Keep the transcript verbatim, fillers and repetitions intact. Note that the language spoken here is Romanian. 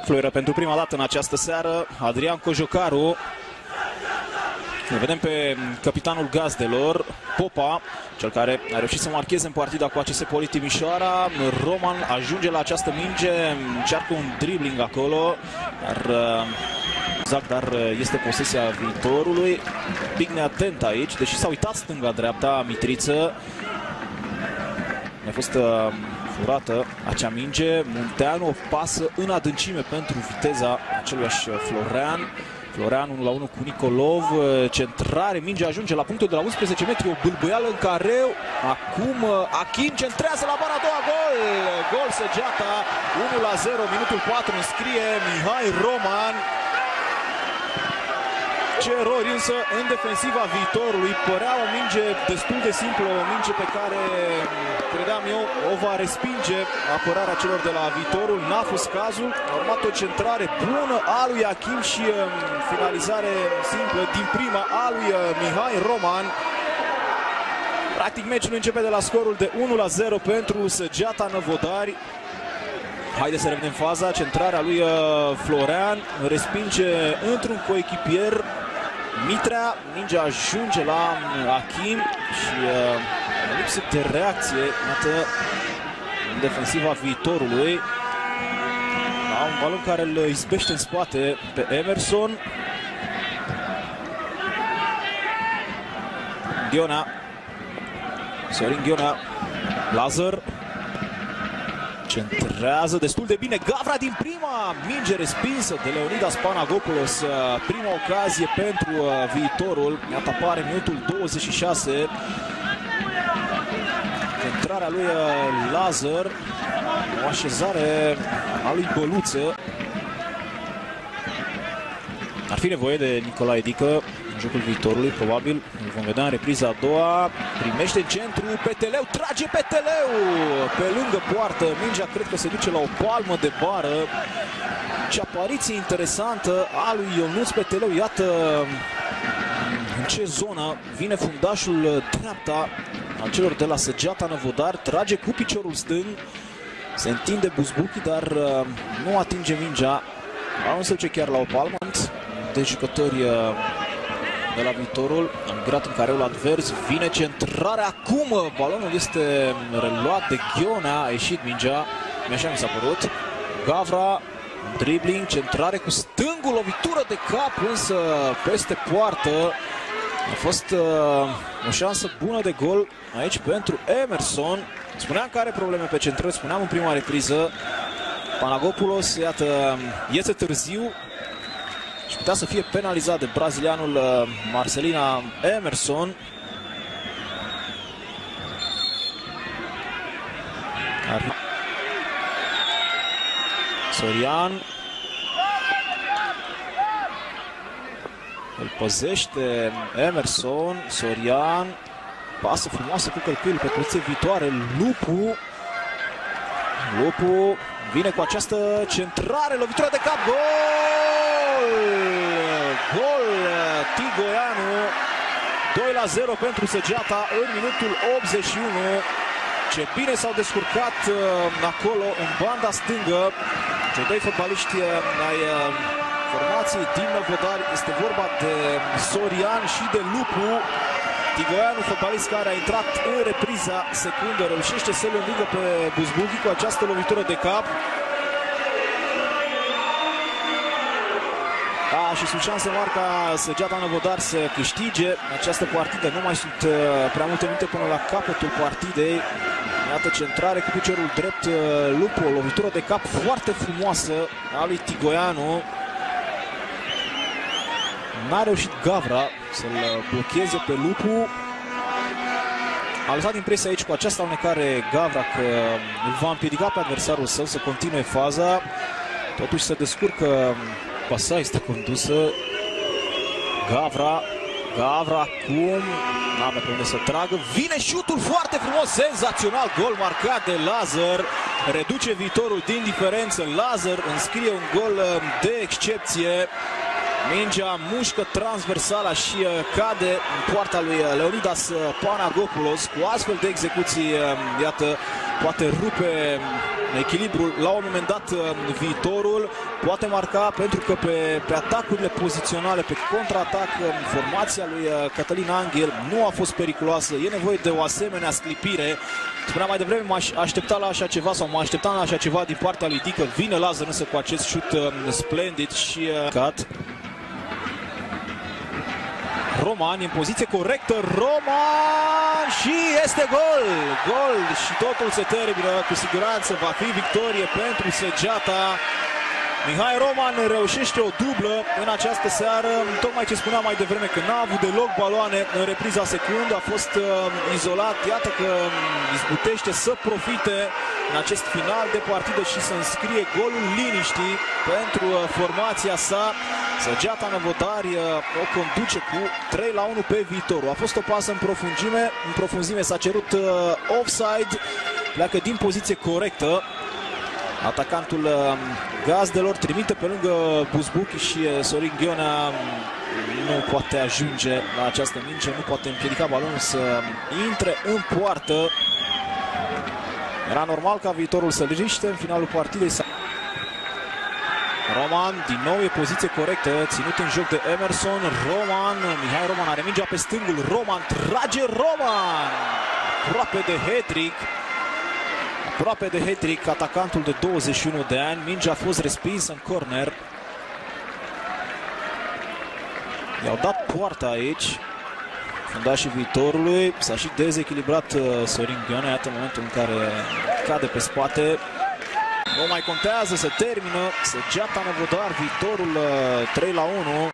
Fluieră pentru prima dată în această seară Adrian Cojocaru. Ne vedem pe capitanul gazdelor, Popa, cel care a reușit să marcheze în partida cu A C S Poli Timișoara. Roman ajunge la această minge, încearcă un dribbling acolo, dar, exact, dar este posesia viitorului. Pic neatent aici, deși s-a uitat stânga-dreapta Mitriță. A fost uh, furată acea minge. Munteanu o pasă în adâncime pentru viteza aceluiași Florean. Florean unu la unu cu Nicolov, centrare, mingea ajunge la punctul de la unsprezece metri, o bâlbâială în careu. Acum Achim centrează la bara a doua, gol! Gol Săgeata, unu la zero, minutul patru, înscrie Mihai Roman. Ce erori însă în defensiva viitorului. Părea o minge destul de simplă, o minge pe care credeam eu o va respinge apărarea celor de la viitorul. N-a fost cazul, a urmat o centrare bună a lui Achim și finalizare simplă din prima a lui Mihai Roman. Practic meciul începe de la scorul de unu la zero pentru Săgeata Năvodari. Haideți să revedem faza, centrarea lui Florean, respinge într-un coechipier Mitrea, mingea ajunge la Achim și uh, lipsă de reacție, iată, în defensiva viitorului. Da, un balon care îl izbește în spate pe Emerson. Ghiona, Sorin Ghiona, Lazar. Centrează destul de bine Gavra din prima, minge respinsă de Leonidas Panagopoulos. Prima ocazie pentru viitorul. Iată apare minutul douăzeci și șase. Centrarea lui Lazar. O așezare a lui Băluță. Ar fi nevoie de Nicolae Dică în jocul viitorului, probabil. Îl vom vedea în repriza a doua. Primește în centru, Peteleu, trage Peteleu pe lângă poartă. Mingea cred că se duce la o palmă de bară. Ce apariție interesantă a lui Ionuț Peteleu. Iată în ce zonă vine fundașul dreapta al celor de la Săgeata Năvodari. Trage cu piciorul stâng. Se întinde Buzbuchi, dar nu atinge mingea. Nu se duce chiar la o palmă. De jucători de la viitorul, angrat în careul advers, vine centrarea acum, balonul este reluat de Ghiona, a ieșit mingea, așa mi s-a părut. Gavra, dribbling, centrare cu stângul, lovitură de cap, însă peste poartă. A fost uh, o șansă bună de gol aici pentru Emerson. Spuneam că are probleme pe centrări, spuneam în prima repriză. Panagopoulos, iată, iese târziu și putea să fie penalizat de brazilianul uh, Marcelina Emerson. Ar fi... Sorian îl păzește Emerson. Sorian, pasă frumoasă cu călcâiul pe poziție viitoare. Lupu Lupu vine cu această centrare, lovitură de cap, gol! Gol Tigoianu, doi la zero pentru Săgeata în minutul optzeci și unu. Ce bine s-au descurcat uh, acolo în banda stângă cei doi fotbaliști uh, ai uh, formației din Năvodari. Este vorba de Sorian și de Lupu. Tigoianu, fotbalist care a intrat în repriza secundă, reușește să-l învingă pe Buzbuchi cu această lovitură de cap. Da, și sub șanse mari ca Săgeata Năvodari să câștige această partidă. Nu mai sunt uh, prea multe minute până la capătul partidei. Iată centrare cu piciorul drept, uh, Lupu, o lovitură de cap foarte frumoasă a lui Tigoianu. N-a reușit Gavra să-l blocheze pe Lupu. A lăsat impresia aici cu această alunecare Gavra că îl va împiedica pe adversarul său să continue faza. Totuși se descurcă, pasa este condusă. Gavra, Gavra acum, n-avea pe unde să tragă. Vine șutul foarte frumos, senzațional, gol marcat de Lazar. Reduce viitorul din diferență. Lazar înscrie un gol de excepție. Mingea mușcă transversala și uh, cade în poarta lui Leonidas Panagopoulos. Cu astfel de execuții, uh, iată, poate rupe echilibrul la un moment dat Viitorul poate marca, pentru că pe, pe atacurile poziționale, pe contraatac, formația lui Cătălin Anghel nu a fost periculoasă. E nevoie de o asemenea sclipire. Spuneam mai devreme, m-aș aștepta la așa ceva sau mă așteptam la așa ceva din partea lui Dică. Vine Lazar însă cu acest șut splendid și cat. Roman în poziție corectă, Roman și este gol! Gol și totul se termină, cu siguranță va fi victorie pentru Săgeata. Mihai Roman reușește o dublă în această seară, tocmai ce spuneam mai devreme că n-a avut deloc baloane în repriza secundă, a fost uh, izolat, iată că izbutește să profite în acest final de partidă și să înscrie golul liniștii pentru uh, formația sa. Săgeata Năvodari uh, o conduce cu trei la unu pe Viitorul. A fost o pasă în profunzime, în profunzime s-a cerut uh, offside, pleacă din poziție corectă. Atacantul uh, gazdelor trimite pe lângă Buzbuchi și uh, Sorin Ghionea nu poate ajunge la această minge, nu poate împiedica balonul să intre în poartă. Era normal ca Viitorul să-l riște în finalul partidei. Roman, din nou e poziție corectă, ținut în joc de Emerson. Roman, Mihai Roman are mingea pe stângul, Roman trage, Roman! Aproape de hat-trick. Aproape de hat-trick, atacantul de douăzeci și unu de ani. Mingea a fost respinsă în corner. I-au dat poarta aici fundașii Viitorului. S-a și dezechilibrat uh, Sorin Ghionea. Iată momentul în care cade pe spate. Nu mai contează, se termină. Săgeata Năvodari, Viitorul uh, trei la unu.